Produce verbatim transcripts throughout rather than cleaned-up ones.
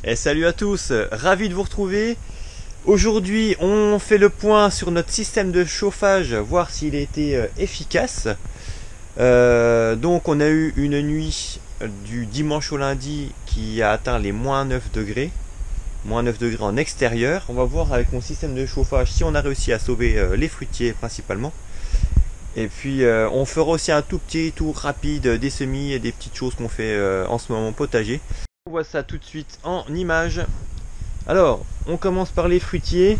Et salut à tous, ravi de vous retrouver. Aujourd'hui, on fait le point sur notre système de chauffage, voir s'il a été euh, efficace. Euh, donc, on a eu une nuit du dimanche au lundi qui a atteint les moins neuf degrés. moins neuf degrés en extérieur. On va voir avec mon système de chauffage si on a réussi à sauver euh, les fruitiers principalement. Et puis, euh, on fera aussi un tout petit tour rapide des semis et des petites choses qu'on fait euh, en ce moment potager. On voit ça tout de suite en images. Alors, on commence par les fruitiers.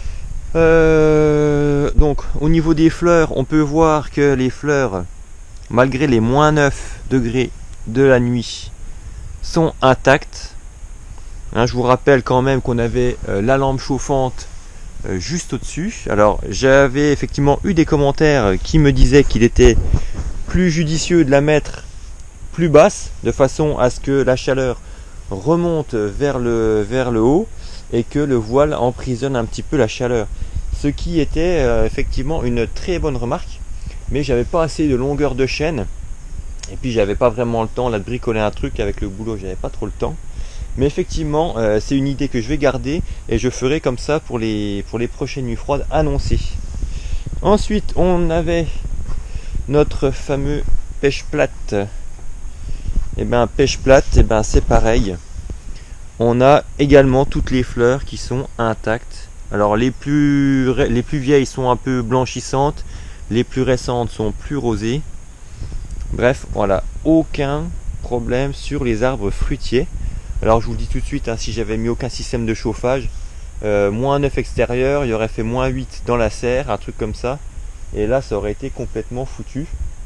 Euh, donc, au niveau des fleurs, on peut voir que les fleurs, malgré les moins neuf degrés de la nuit, sont intactes. Hein, je vous rappelle quand même qu'on avait euh, la lampe chauffante euh, juste au-dessus. Alors, j'avais effectivement eu des commentaires qui me disaient qu'il était plus judicieux de la mettre plus basse, de façon à ce que la chaleur remonte vers le, vers le haut et que le voile emprisonne un petit peu la chaleur. Ce qui était euh, effectivement une très bonne remarque, mais j'avais pas assez de longueur de chaîne et puis j'avais pas vraiment le temps là de bricoler un truc avec le boulot, j'avais pas trop le temps. Mais effectivement, euh, c'est une idée que je vais garder et je ferai comme ça pour les, pour les prochaines nuits froides annoncées. Ensuite, on avait notre fameux pêche plate. Et bien pêche plate, et ben c'est pareil. On a également toutes les fleurs qui sont intactes. Alors les plus, les plus vieilles sont un peu blanchissantes, les plus récentes sont plus rosées. Bref, voilà, aucun problème sur les arbres fruitiers. Alors je vous le dis tout de suite, hein, si j'avais mis aucun système de chauffage, euh, moins neuf extérieur, il aurait fait moins huit dans la serre, un truc comme ça. Et là, ça aurait été complètement foutu.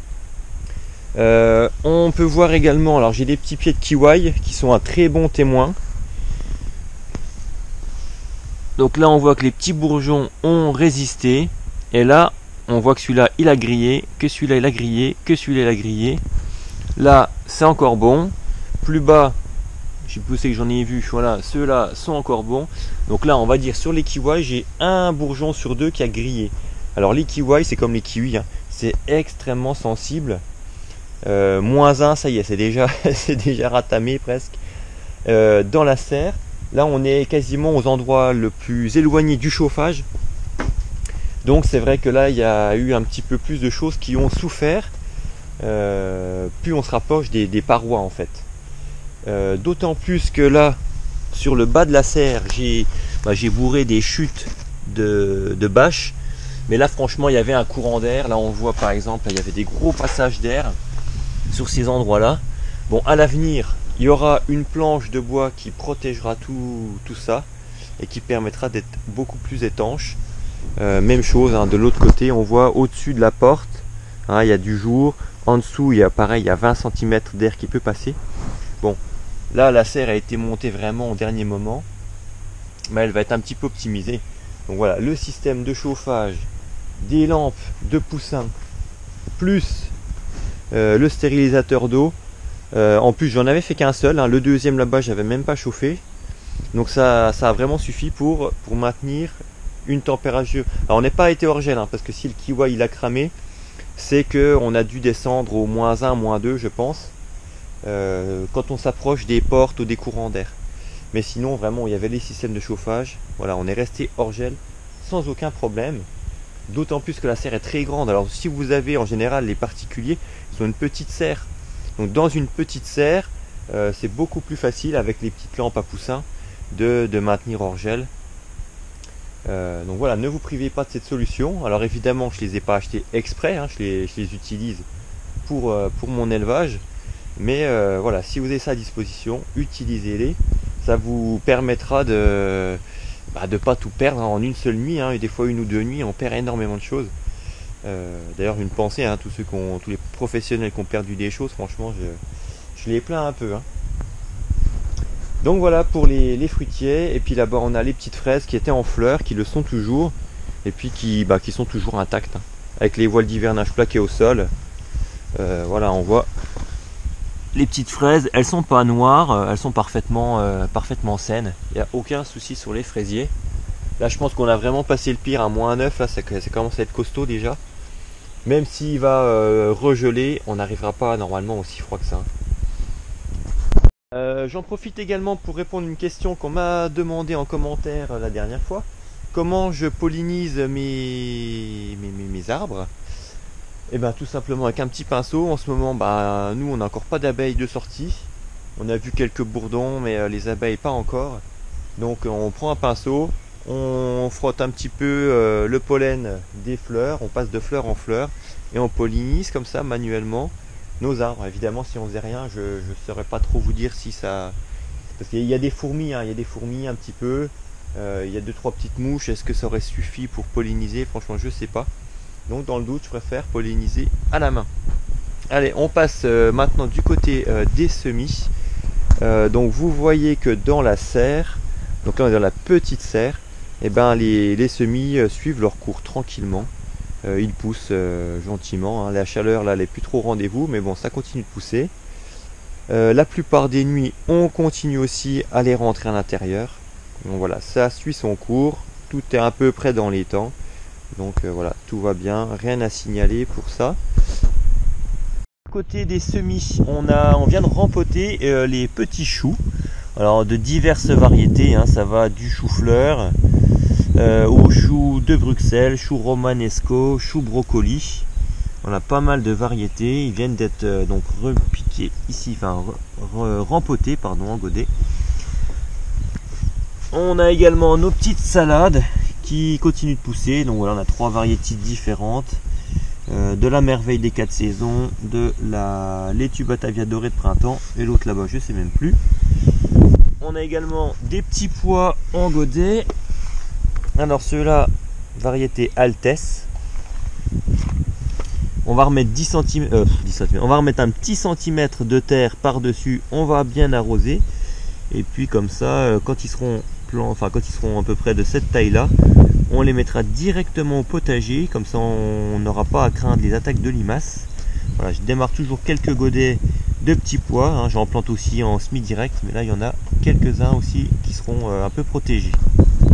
Euh, on peut voir également, alors j'ai des petits pieds de kiwi qui sont un très bon témoin. Donc là on voit que les petits bourgeons ont résisté. Et là on voit que celui-là il a grillé, que celui-là il a grillé, que celui-là il a grillé. Là c'est encore bon. Plus bas, je sais plus où c'est que j'en ai vu, voilà, ceux-là sont encore bons. Donc là on va dire sur les kiwis, j'ai un bourgeon sur deux qui a grillé. Alors les kiwis c'est comme les kiwis, hein, c'est extrêmement sensible. Euh, moins un, ça y est, c'est déjà, c'est déjà ratamé presque. Euh, dans la serre, là on est quasiment aux endroits le plus éloignés du chauffage. Donc c'est vrai que là il y a eu un petit peu plus de choses qui ont souffert. Euh, plus on se rapproche des, des parois en fait. Euh, D'autant plus que là, sur le bas de la serre, j'ai bah, j'ai bourré des chutes de, de bâches. Mais là franchement il y avait un courant d'air. Là on voit par exemple, là, il y avait des gros passages d'air sur ces endroits là. Bon, à l'avenir il y aura une planche de bois qui protégera tout, tout ça et qui permettra d'être beaucoup plus étanche. Euh, même chose, hein, de l'autre côté on voit au-dessus de la porte, hein, il y a du jour, en dessous il y a pareil, il y a vingt centimètres d'air qui peut passer. Bon, là la serre a été montée vraiment au dernier moment, mais elle va être un petit peu optimisée. Donc voilà, le système de chauffage, des lampes de poussin plus Euh, le stérilisateur d'eau. Euh, en plus j'en avais fait qu'un seul, hein. Le deuxième là-bas j'avais même pas chauffé. Donc ça, ça a vraiment suffi pour, pour maintenir une température. Alors on n'est pas été hors gel, hein, parce que si le kiwi il a cramé, c'est que on a dû descendre au moins un, moins deux je pense, euh, quand on s'approche des portes ou des courants d'air. Mais sinon vraiment il y avait les systèmes de chauffage. Voilà, on est resté hors gel sans aucun problème. D'autant plus que la serre est très grande. Alors si vous avez en général les particuliers, ils ont une petite serre. Donc dans une petite serre, euh, c'est beaucoup plus facile avec les petites lampes à poussin de, de maintenir hors gel. Euh, donc voilà, ne vous privez pas de cette solution. Alors évidemment, je ne les ai pas achetés exprès, hein, je, les, je les utilise pour, euh, pour mon élevage. Mais euh, voilà, si vous avez ça à disposition, utilisez-les. Ça vous permettra de... Bah, de pas tout perdre en une seule nuit, hein, et des fois une ou deux nuits on perd énormément de choses. Euh, d'ailleurs une pensée, hein, tous ceux qui ont, tous les professionnels qui ont perdu des choses, franchement je, je les plains un peu, hein. Donc voilà pour les, les fruitiers. Et puis là-bas on a les petites fraises qui étaient en fleurs, qui le sont toujours, et puis qui, bah, qui sont toujours intactes, hein, avec les voiles d'hivernage plaquées au sol. Euh, voilà, on voit les petites fraises, elles sont pas noires, elles sont parfaitement, euh, parfaitement saines. Il n'y a aucun souci sur les fraisiers. Là je pense qu'on a vraiment passé le pire à moins neuf, là ça, ça commence à être costaud déjà. Même s'il va euh, regeler, on n'arrivera pas normalement aussi froid que ça. Euh, J'en profite également pour répondre à une question qu'on m'a demandé en commentaire la dernière fois. Comment je pollinise mes, mes, mes, mes arbres? Et bien tout simplement avec un petit pinceau. En ce moment, bah, nous on n'a encore pas d'abeilles de sortie. On a vu quelques bourdons, mais euh, les abeilles pas encore. Donc on prend un pinceau, on frotte un petit peu euh, le pollen des fleurs, on passe de fleur en fleur et on pollinise comme ça manuellement nos arbres. Évidemment, si on faisait rien, je ne saurais pas trop vous dire si ça... Parce qu'il y a des fourmis, hein, il y a des fourmis un petit peu, euh, il y a deux trois petites mouches. Est-ce que ça aurait suffi pour polliniser? Franchement, je sais pas. Donc dans le doute, je préfère polliniser à la main. Allez, on passe euh, maintenant du côté euh, des semis. Euh, donc vous voyez que dans la serre, donc là on est dans la petite serre, et ben les, les semis euh, suivent leur cours tranquillement. Euh, ils poussent euh, gentiment, hein. La chaleur là elle est plus trop au rendez-vous, mais bon ça continue de pousser. Euh, la plupart des nuits on continue aussi à les rentrer à l'intérieur. Donc voilà, ça suit son cours, tout est à peu près dans les temps. Donc euh, voilà, tout va bien, rien à signaler pour ça. Côté des semis, on, a, on vient de rempoter euh, les petits choux. Alors de diverses variétés, hein, ça va du chou-fleur euh, au chou de Bruxelles, chou romanesco, chou brocoli. On a pas mal de variétés. Ils viennent d'être euh, donc repiqués ici, enfin re, re, rempotés pardon, en godet. On a également nos petites salades qui continuent de pousser. Donc voilà, on a trois variétés différentes. Euh, de la merveille des quatre saisons, de la laitue Batavia dorée de printemps et l'autre là-bas je sais même plus. On a également des petits pois en godet. Alors ceux-là, variété Altesse. On va remettre dix centimètres, euh, dix centimètres, on va remettre un petit centimètre de terre par-dessus, on va bien arroser. Et puis comme ça, euh, quand ils seront plan, enfin quand ils seront à peu près de cette taille-là, on les mettra directement au potager, comme ça on n'aura pas à craindre les attaques de limaces. Voilà, je démarre toujours quelques godets de petits pois, hein, j'en plante aussi en semi-direct, mais là il y en a quelques-uns aussi qui seront euh, un peu protégés.